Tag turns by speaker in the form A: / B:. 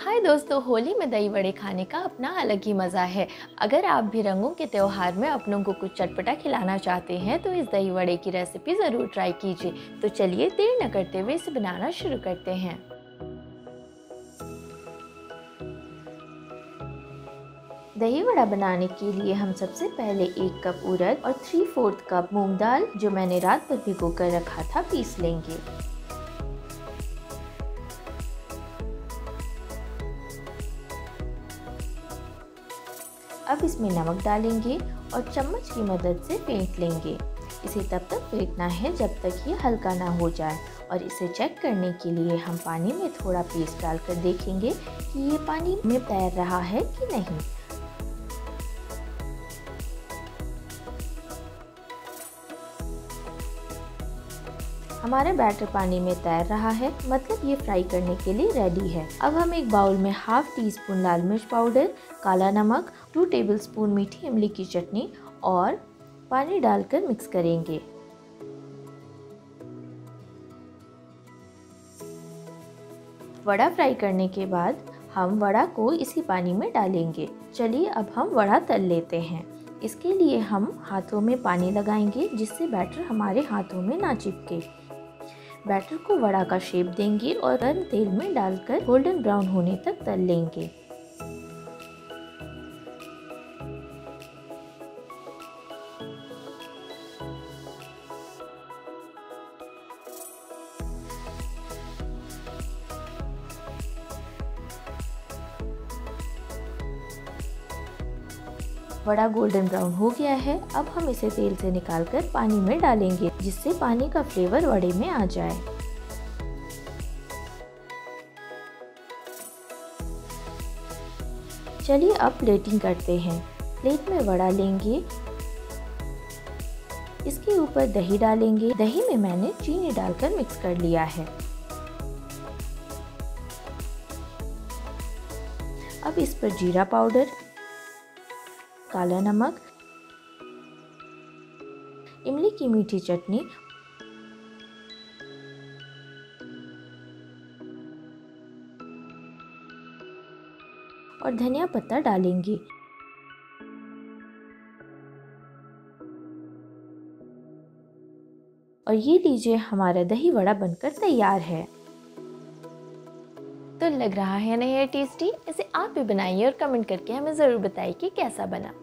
A: हाय दोस्तों, होली में दही वड़े खाने का अपना अलग ही मज़ा है। अगर आप भी रंगों के त्योहार में अपनों को कुछ चटपटा खिलाना चाहते हैं तो इस दही वड़े की रेसिपी ज़रूर ट्राई कीजिए। तो चलिए देर न करते हुए इसे बनाना शुरू करते हैं। दही वड़ा बनाने के लिए हम सबसे पहले 1 कप उड़द और 3/4 कप मूंग दाल, जो मैंने रात भर भिगो कर रखा था, पीस लेंगे। अब इसमें नमक डालेंगे और चम्मच की मदद से फेंट लेंगे। इसे तब तक फेंटना है जब तक ये हल्का ना हो जाए, और इसे चेक करने के लिए हम पानी में थोड़ा पेस्ट डालकर देखेंगे कि ये पानी में तैर रहा है कि नहीं। हमारा बैटर पानी में तैर रहा है, मतलब ये फ्राई करने के लिए रेडी है। अब हम एक बाउल में ½ टीस्पून लाल मिर्च पाउडर, काला नमक, 2 टेबलस्पून मीठी इमली की चटनी और पानी डालकर मिक्स करेंगे। वड़ा फ्राई करने के बाद हम वड़ा को इसी पानी में डालेंगे। चलिए अब हम वड़ा तल लेते हैं। इसके लिए हम हाथों में पानी लगाएंगे जिससे बैटर हमारे हाथों में ना चिपके। बैटर को वड़ा का शेप देंगे और गर्म तेल में डालकर गोल्डन ब्राउन होने तक तल लेंगे। वड़ा गोल्डन ब्राउन हो गया है। अब हम इसे तेल से निकालकर पानी में डालेंगे जिससे पानी का फ्लेवर वड़े में आ जाए। चलिए अब प्लेटिंग करते हैं। प्लेट में वड़ा लेंगे, इसके ऊपर दही डालेंगे। दही में मैंने चीनी डालकर मिक्स कर लिया है। अब इस पर जीरा पाउडर, काला नमक, इमली की मीठी चटनी और धनिया पत्ता डालेंगे। और ये लीजिए, हमारा दही वड़ा बनकर तैयार है। तो लग रहा है ना ये टेस्टी? इसे आप भी बनाइए और कमेंट करके हमें ज़रूर बताइए कि कैसा बना।